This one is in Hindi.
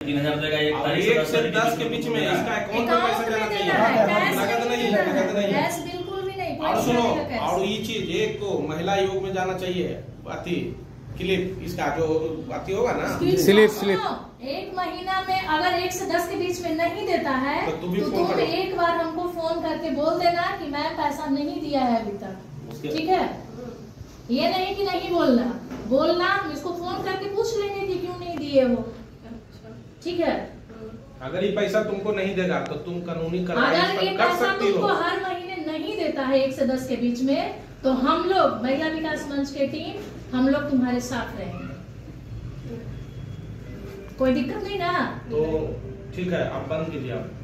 3,000 देगा एक तारीख 1 से 10 के बीच में इसका अकाउंट में पैसा जाना चाहिए, नगद नहीं। कैश बिल्कुल भी नहीं। और सुनो, और ये चीज एक को महिला योग में जाना चाहिए, अति क्लिप इसका जो अति होगा ना, स्लिप 1 महीना में अगर 1 से 10 के बीच में नहीं देता है तो तुम एक बार हमको फोन करके बोल देना कि मैम पैसा नहीं दिया है अभी तक, ठीक है? ये नहीं कि नहीं बोलना, हम इसको फोन करके पूछ लेंगे कि क्यों नहीं दिए वो, ठीक है? अगर ये पैसा तुमको नहीं देगा तो तुम कानूनी कार्रवाई अगर ये कर पैसा सकती हो। तुमको हर महीने नहीं देता है 1 से 10 के बीच में, तो हम लोग महिला विकास मंच के टीम हम लोग तुम्हारे साथ रहेंगे, कोई दिक्कत नहीं ना? तो ठीक है, आप बंद कीजिए आप।